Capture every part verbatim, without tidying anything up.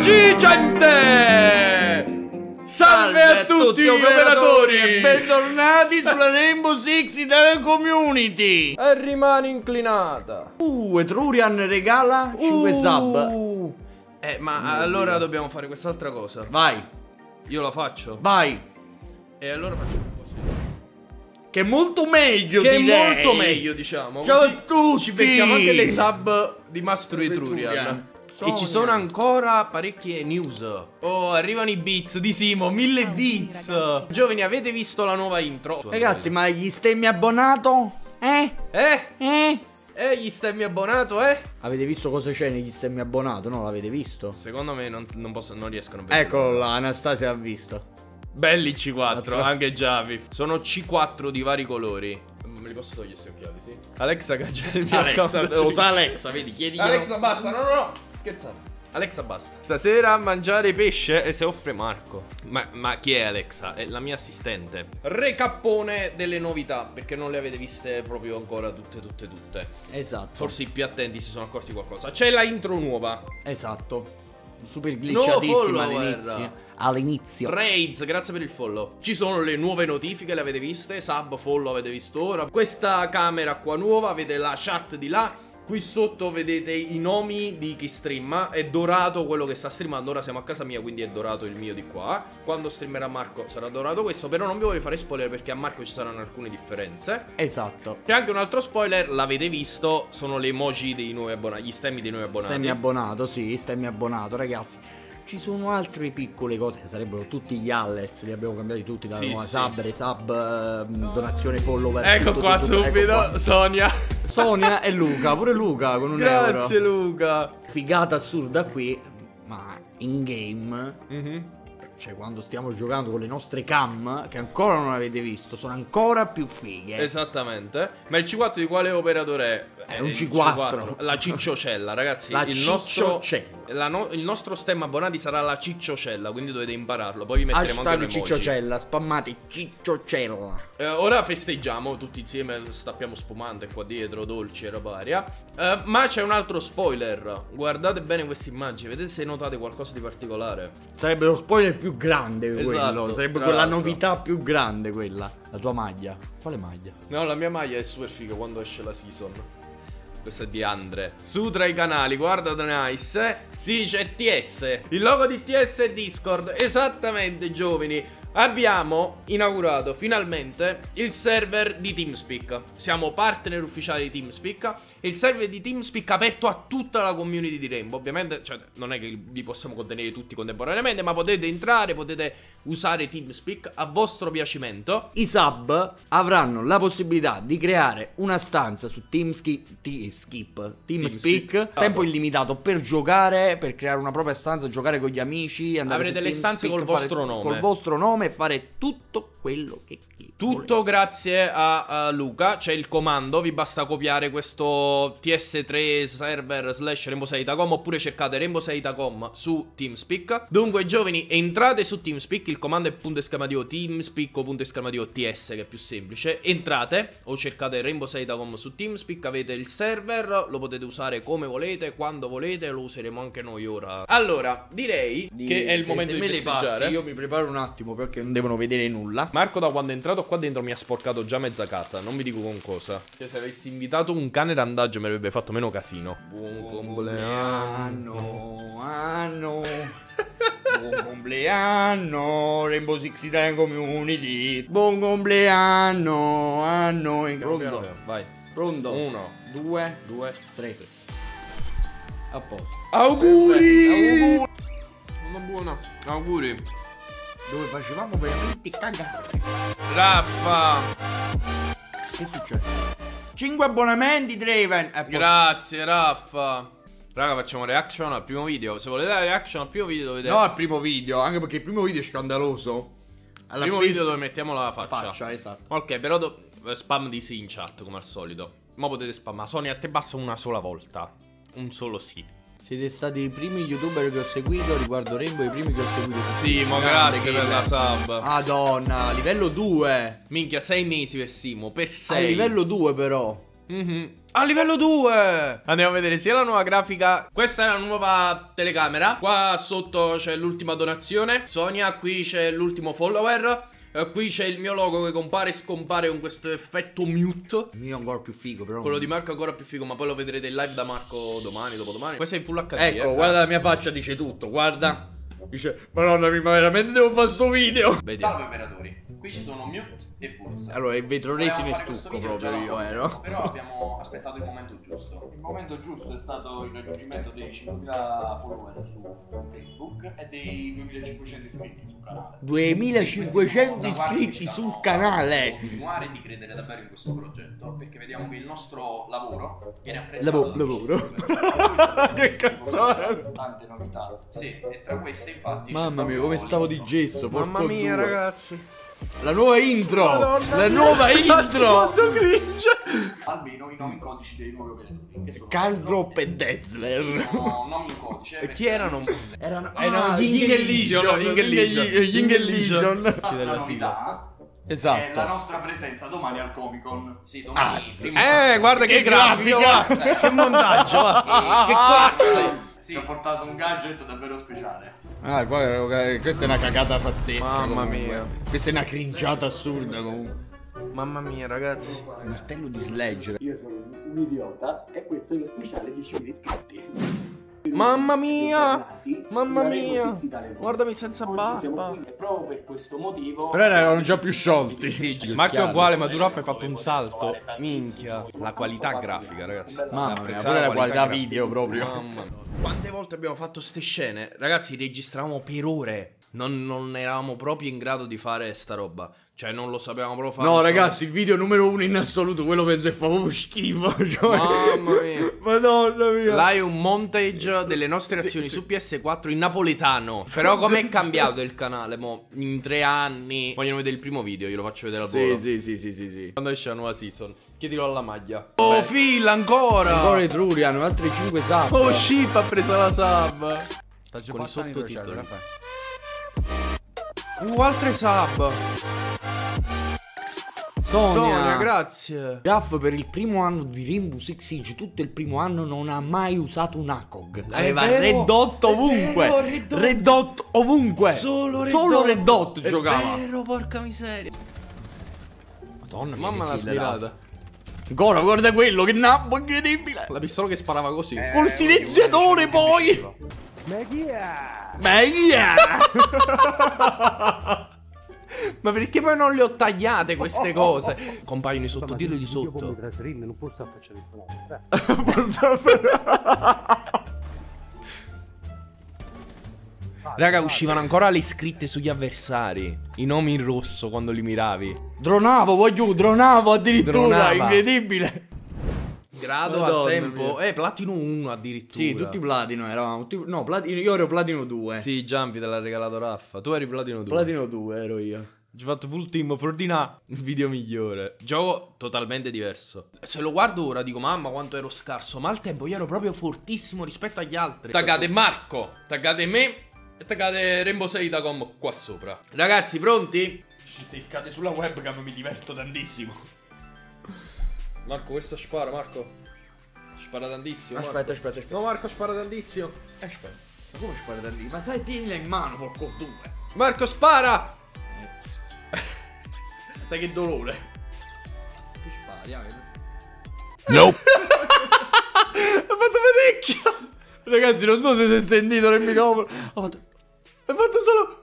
Eccoci gente! Salve a tutti operatori e bentornati sulla Rainbow Six Italian Community. E rimane inclinata. Uh, Etrurian regala cinque uh. sub. Eh, ma oh, allora Dio. Dobbiamo fare quest'altra cosa. Vai. Io la faccio. Vai. E allora facciamo così. Che è molto meglio, Che direi. è molto meglio, diciamo. Ciao così a tutti. Ci becchiamo anche le sub di Mastro Etrurian. Etrurian. E ci sono ancora parecchie news. Oh, arrivano i beats di Simo, mille beats. Ragazzi. Giovani, avete visto la nuova intro? Ragazzi, ma gli stemmi abbonato? Eh? Eh? Eh? Eh, gli stemmi abbonato, eh? Avete visto cosa c'è negli stemmi abbonato? No, l'avete visto? Secondo me non, non, posso, non riescono a vedere. Eccolo là, Anastasia ha visto. Belli C quattro, anche Javi. Sono C quattro di vari colori. Me li posso togliere questi occhiali, sì? Alexa caggia il mio Alexa, account. lo sa Alexa, vedi, chiedi. Alexa, basta, no, no, no, scherzate. Alexa, basta. Stasera a mangiare pesce e se offre Marco. Ma, ma chi è Alexa? È la mia assistente. Recappone delle novità, perché non le avete viste proprio ancora tutte, tutte, tutte. Esatto. Forse i più attenti si sono accorti di qualcosa. C'è la intro nuova. Esatto. Super glitchatissima no, all'inizio. All'inizio. Raids, grazie per il follow. Ci sono le nuove notifiche, le avete viste? Sub, follow avete visto ora. Questa camera qua nuova, avete la chat di là. Qui sotto vedete i nomi di chi streama. È dorato quello che sta streamando. Ora siamo a casa mia, quindi è dorato il mio di qua. Quando streamerà Marco sarà dorato questo. Però non vi voglio fare spoiler perché a Marco ci saranno alcune differenze. Esatto. C'è anche un altro spoiler, l'avete visto. Sono le emoji dei nuovi abbonati, gli stemmi dei nuovi abbonati. Stemmi abbonato, sì, stemmi abbonato, ragazzi. Ci sono altre piccole cose che sarebbero tutti gli alerts, li abbiamo cambiati tutti dalla sì, nuova sì, sub, sì. resub, uh, donazione, follower. Ecco tutto, qua tutto, subito, ecco qua. Sonia. Sonia e Luca, pure Luca con un Grazie euro. Luca. Figata assurda qui, ma in game, mm-hmm. cioè quando stiamo giocando con le nostre cam, che ancora non avete visto, sono ancora più fighe. Esattamente. Ma il C quattro di quale operatore è? È un il C quattro. C quattro. La cicciocella, ragazzi. La il cicciocella. nostro la no, il nostro stemma abbonati sarà la cicciocella, quindi dovete impararlo. Poi vi metteremo Hashtag anche un emoji. cicciocella, spammate cicciocella. Eh, ora festeggiamo tutti insieme, stappiamo spumante qua dietro, dolci e roba varia. Eh, ma c'è un altro spoiler. Guardate bene queste immagini, vedete se notate qualcosa di particolare. Sarebbe lo spoiler più grande quello. Esatto, Sarebbe quella novità più grande quella. La tua maglia. Quale maglia? No, la mia maglia è super figa quando esce la season. Questa è di Andre. Su tra i canali, guarda nice. Sì, c'è T S. Il logo di T S è Discord. Esattamente, giovani. Abbiamo inaugurato finalmente il server di TeamSpeak. Siamo partner ufficiali di TeamSpeak. Il server di TeamSpeak aperto a tutta la community di Rainbow. Ovviamente, cioè, non è che vi possiamo contenere tutti contemporaneamente, ma potete entrare, potete usare TeamSpeak a vostro piacimento. I sub avranno la possibilità di creare una stanza su TeamSpeak, TeamSpeak, TeamSpeak, tempo illimitato per giocare, per creare una propria stanza, giocare con gli amici. Avrete le stanze col vostro nome. Col vostro nome e fare tutto quello che tutto volete. Grazie a, a Luca. C'è il comando, vi basta copiare questo T S tre server slash Rainbow sei Itacom, oppure cercate Rainbow sei Itacom su TeamSpeak. Dunque giovani, entrate su TeamSpeak. Il comando è punto esclamativo TeamSpeak o punto esclamativo T S, che è più semplice. Entrate o cercate Rainbow sei Itacom su TeamSpeak. Avete il server, lo potete usare come volete, quando volete. Lo useremo anche noi ora. Allora, direi di, che è il momento di festeggiare. Passi, io mi preparo un attimo perché non devono vedere nulla. Marco da quando è entrato qua dentro mi ha sporcato già mezza casa. Non vi dico con cosa. Cioè, se avessi invitato un cane randaggio mi avrebbe fatto meno casino. Buon compleanno, anno. Buon compleanno, Rainbow Six Italian Community. Buon compleanno, anno. Pronto? Vai. Pronto? Uno, due, due, tre. A posto. Auguri! Auguri! Una buona. Auguri. Dove facevamo veramente cagare. Raffa! Che succede? cinque abbonamenti, Draven. Grazie, Raffa. Raga, facciamo reaction al primo video. Se volete dare reaction al primo video dovete... No, al primo video, anche perché il primo video è scandaloso. Al primo video dove mettiamo la faccia. Faccia, esatto. Ok, però do... spam di sì in chat come al solito. Ma potete spammare. Sonia, a te basta una sola volta. Un solo sì. Siete stati i primi youtuber che ho seguito riguardo Rainbow, i primi che ho seguito. Sì, ma grazie per la sub. Madonna, livello due. Minchia, sei mesi per Simo, per sei. A livello due però. Mm-hmm. A livello due. Andiamo a vedere sia la nuova grafica. Questa è la nuova telecamera. Qua sotto c'è l'ultima donazione Sonia, qui c'è l'ultimo follower. Uh, qui c'è il mio logo che compare e scompare con questo effetto mute. Il mio è ancora più figo, però. Quello di Marco è ancora più figo, ma poi lo vedrete in live da Marco domani, dopodomani. Questo è in full acca di. Ecco, eh. guarda la mia faccia, dice tutto, guarda. Dice, madonna mia, ma veramente devo fare sto video. Vediamo. Salve operatori, qui ci sono mute e pulse. Allora, il vetronesimo Volevamo è fare questo stucco video proprio già io, da ero. poco, però abbiamo aspettato il momento giusto. Il momento giusto è stato il raggiungimento dei cinquemila follower su Facebook e dei duemilacinquecento iscritti sul canale. duemilacinquecento iscritti sul canale. Di continuare e di credere davvero in questo progetto, perché vediamo che il nostro lavoro viene apprezzato. Lavoro, da lavoro. tutti. Che cazzo? Tante novità. Sì, e tra queste infatti c'è Mamma mia, proprio come stavo di l'intro. gesso, Mamma porco mia, due. ragazzi. La nuova intro. Madonna La mia, nuova ragazzi, intro. quanto cringe. Almeno i nomi codici dei nuovi operatori. Che sono Caldrop e Sì, Dezler. sono nomi in codice. E chi erano? Erano Ah, Ying e Legion, Ying e Legion, Ying e Legion. L'altra della novità è Esatto. la nostra presenza domani al Comic Con. Sì, Ah, domani. sì. Eh, guarda che, Che grafica, grafica. va. Che montaggio, va. Che classe. Sì, ho portato un gadget davvero speciale. Ah, qua- eh, questa è una cagata pazzesca. Mamma comunque. mia. Questa è una crinciata assurda comunque. Mamma mia, ragazzi. Il martello di Sledge. Io sono un idiota e questo è lo speciale diecimila iscritti. Mamma mia. Bentornati Mamma su mia. Rainbow Six Italia. Guardami senza Oggi siamo barba. qui e proprio per questo motivo. Però erano già più sciolti. Sì, Marco è uguale, ma Duraf hai fatto un salto. Minchia. La qualità grafica, ragazzi. Mamma mia, Apprezzare pure la qualità grafica. video proprio. Mamma mia. Quante volte abbiamo fatto ste scene? Ragazzi, registravamo per ore. Non, non eravamo proprio in grado di fare sta roba. Cioè, non lo sapevamo proprio fare. No, non so- ragazzi, il video numero uno in assoluto, quello penso che fa proprio schifo. Cioè... Mamma mia. Madonna mia. Là è un montage delle nostre azioni su P S quattro in napoletano. Però com'è cambiato il canale? Mo, in tre anni. Vogliono vedere il primo video, io lo faccio vedere al Sì, volo. sì, sì, sì, sì, sì. Quando esce la nuova season, chiedilo alla maglia. Oh, Phil, ancora! Ancora i Trurian, altri cinque sub. Oh, Ship ha preso la sub. Con i sottotitoli. Uh, altre sub. Sonia. Sonia, grazie. Gaff per il primo anno di Rainbow Six Siege, tutto il primo anno non ha mai usato un A C O G. Aveva vero, Red Dot è ovunque. vero, Red Dot. Red Dot ovunque. Solo Red Solo Dot. Red Dot È giocava. vero, porca miseria. Madonna mia, Mamma che l'ha kill era. smirata. Ancora, guarda quello, che nabbo incredibile. La pistola che sparava così. Col silenziatore poi. Ma chi è? Ma chi è? Ma perché poi non le ho tagliate queste cose? Compaiono i sottotitoli di sotto. Non posso affacciare il Raga, uscivano ancora le scritte sugli avversari. I nomi in rosso quando li miravi. Dronavo, voglio, dronavo addirittura, Dronava. incredibile. Grado Madonna a tempo. mia. Eh, platino uno addirittura. Sì, tutti platino eravamo. tutti- no, platino, io ero platino due. Sì, Giampi te l'ha regalato Raffa. Tu eri platino due. Platino due ero io. Ci ho fatto full team Fortuna. Il video migliore. Gioco totalmente diverso. Se lo guardo ora dico mamma quanto ero scarso. Ma al tempo io ero proprio fortissimo rispetto agli altri. Taggate Marco. Taggate me. E taggate Rainbow Six Itacom qua sopra. Ragazzi, pronti? Ci seccate sulla webcam, mi diverto tantissimo. Marco, questa spara, Marco. Spara tantissimo. Aspetta, Marco. aspetta, aspetta. No, Marco spara tantissimo. Aspetta. Ma come spara da lì? Ma sai, tienila in mano, porco due. Marco, spara! Sai che dolore. Che spari, ah, Nope. Ha fatto parecchio. ragazzi, non so se si è sentito nel microfono. Ho fatto... Ha fatto solo.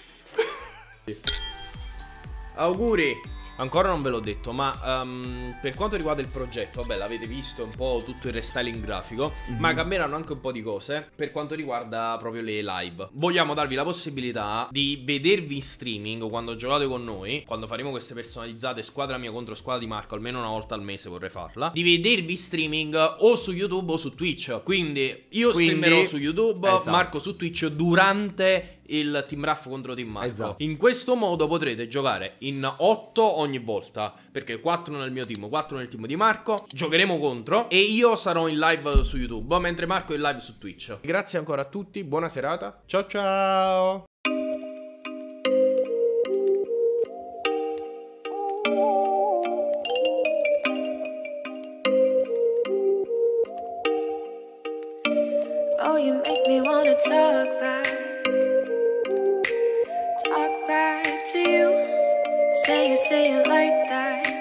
Auguri. Ancora non ve l'ho detto, ma um, per quanto riguarda il progetto, vabbè, l'avete visto un po' tutto il restyling grafico, mm-hmm. ma cambieranno anche un po' di cose per quanto riguarda proprio le live. Vogliamo darvi la possibilità di vedervi in streaming quando giocate con noi, quando faremo queste personalizzate squadra mia contro squadra di Marco, almeno una volta al mese vorrei farla, di vedervi in streaming o su YouTube o su Twitch. Quindi io Quindi, streamerò su YouTube, esatto. Marco su Twitch durante il Team Raff contro Team Marco. Esatto. In questo modo potrete giocare in otto ogni volta, perché quattro nel mio team, quattro nel team di Marco. Giocheremo contro e io sarò in live su YouTube, mentre Marco è in live su Twitch. Grazie ancora a tutti, buona serata. Ciao ciao. Oh, you make me wanna talk back. Talk back to you. Say it, say it like that.